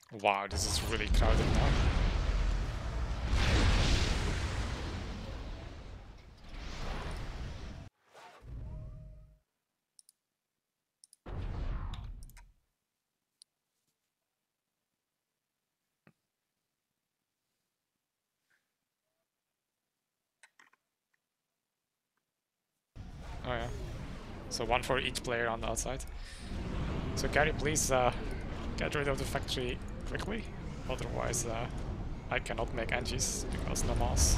Wow, this is really crowded now. Oh yeah. So one for each player on the outside. So Gary, please get rid of the factory quickly. Otherwise, I cannot make engines because no mass.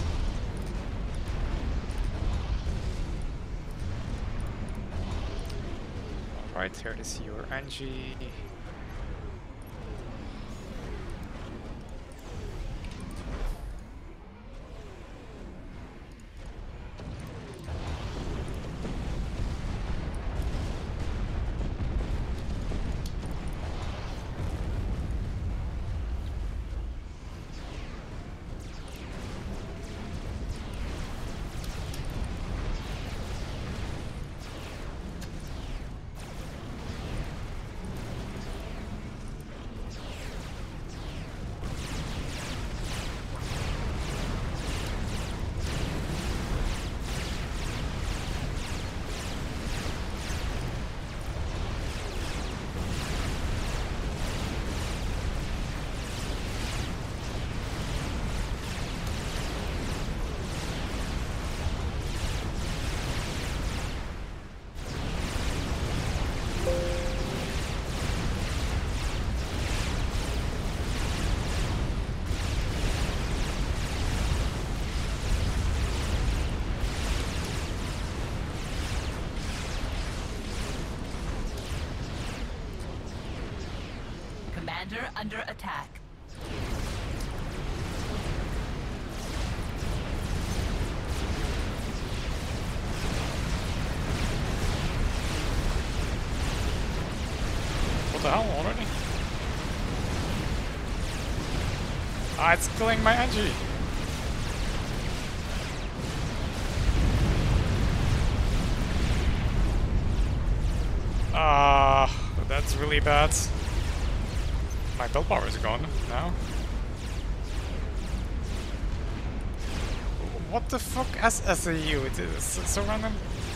Alright, here is your Angie. Commander under attack. What the hell already? Ah, it's killing my Angie. Ah, that's really bad. My build power is gone now. What the fuck? SSAU? It is so random.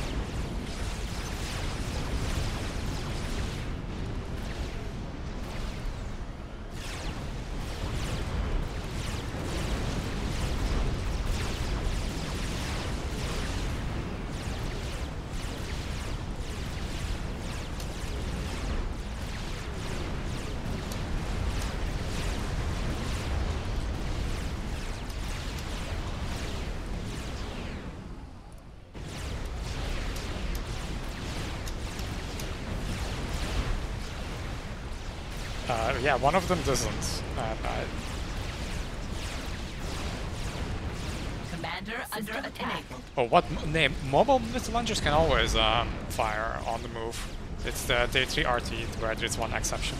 Yeah, one of them doesn't. Commander under attack. Oh, what name? Mobile missile launchers can always fire on the move. It's the Day 3 RT where there's one exception.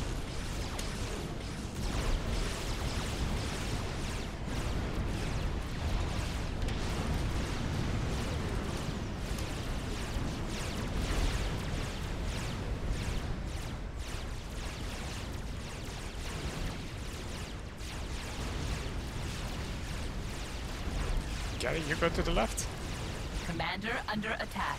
Gary, you go to the left. Commander under attack.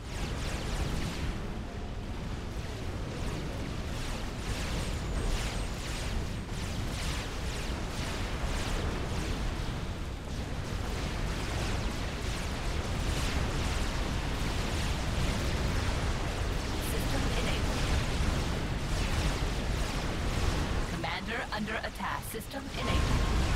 System enabled. Commander under attack. System enabled.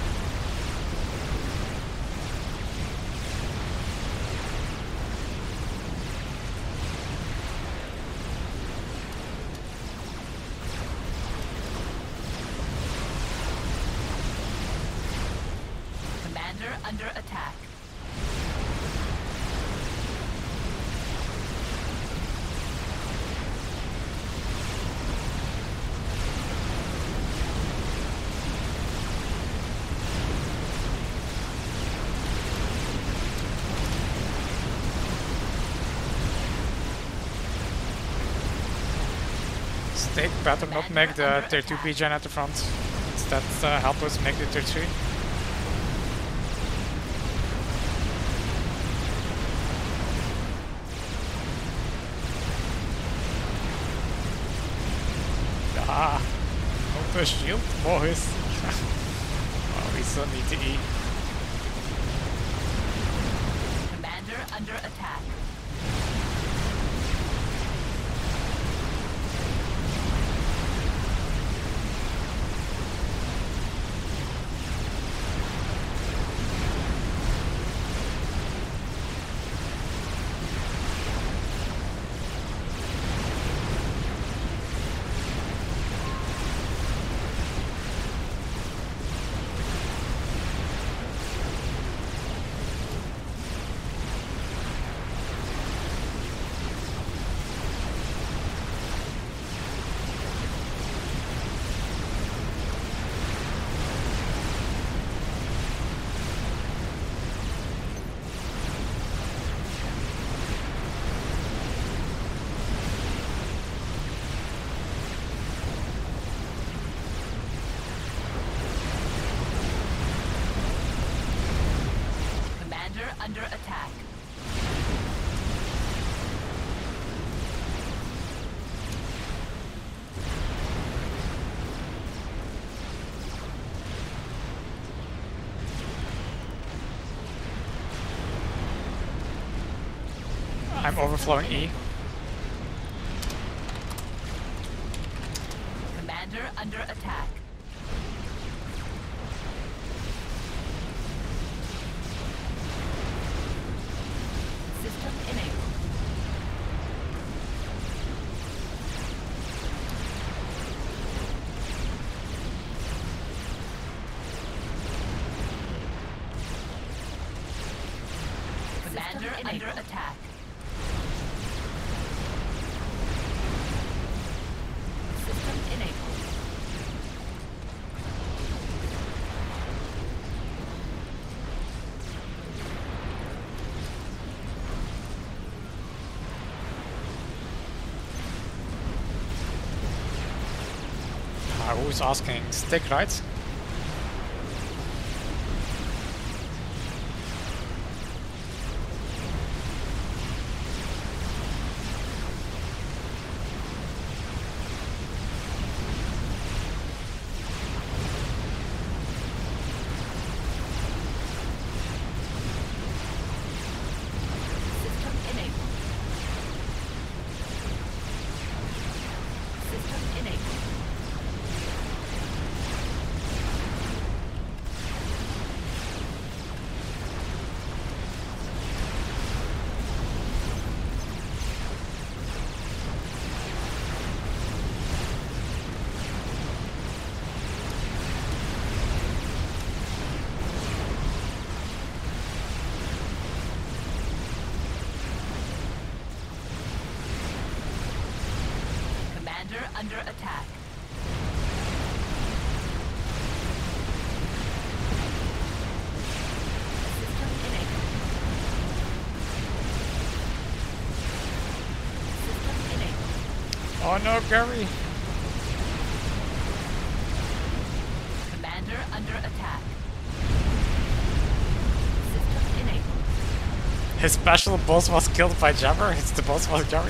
Under attack. State better not make the tier 2 PGen at the front. It's that help us make the tier 3? Ah, no shield, boys. Oh, we still need to eat. Commander under attack. Under attack. I'm overflowing E. Commander under attack. System enabled. Commander under attack. System enabled. Who's asking? Stick, right? System enabled. System enabled. Commander under attack. System enabled. System enabled. Oh no, Gary! Commander under attack. System enabled. His special boss was killed by Jabber. It's the boss was Gary.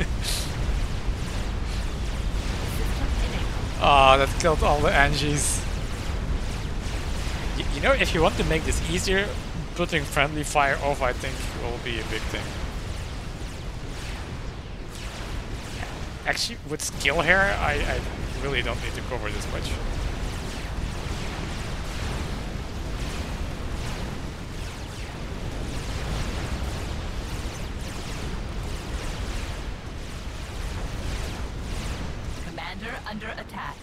System enabled. Oh, that killed all the Angies. You know, if you want to make this easier, putting friendly fire off, I think, will be a big thing. Actually, with skill here, I really don't need to cover this much. Commander under attack.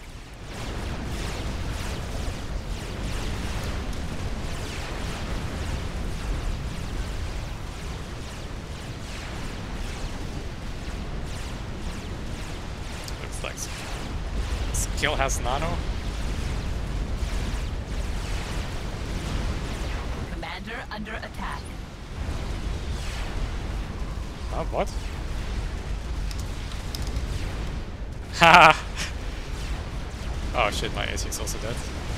Looks like skill has nano. Commander under attack. Oh, what? Haha! Oh shit, my AC is also dead.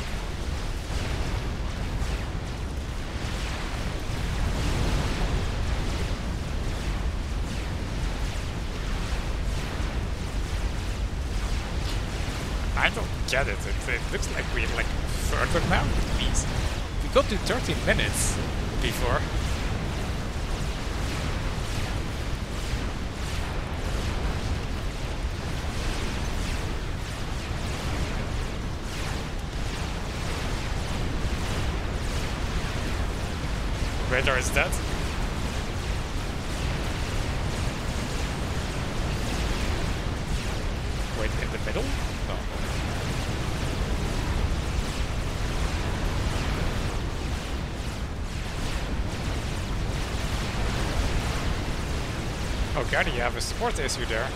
I don't get it. It looks like we're like further now. Please. We got to 30 minutes before. Radar is dead. Wait, in the middle? No. Oh god, you have a support issue there.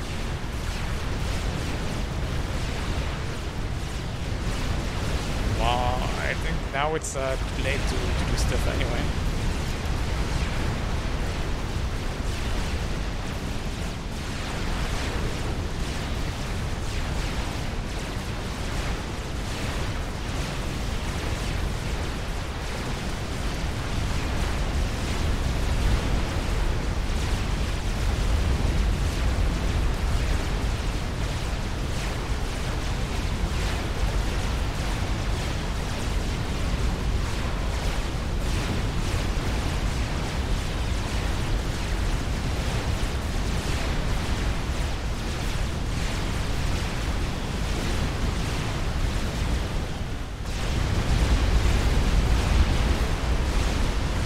Well, I think now it's too late to do stuff anyway.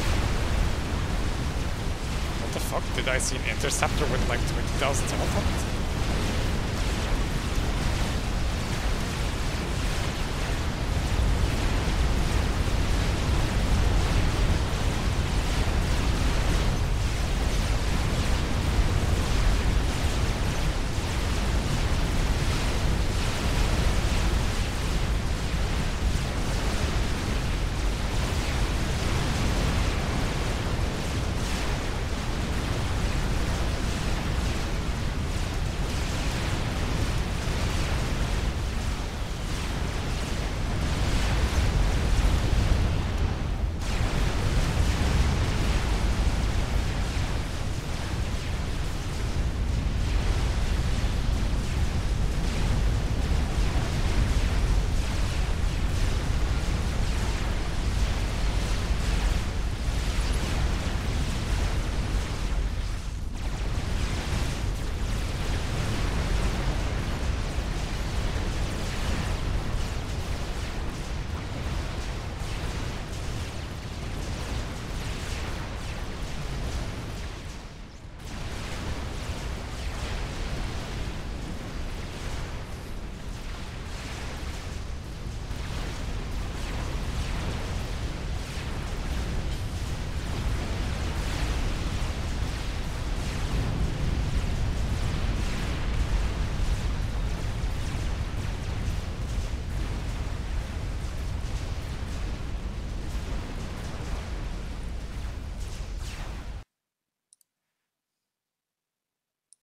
Did I see an interceptor with like 20,000 health on it?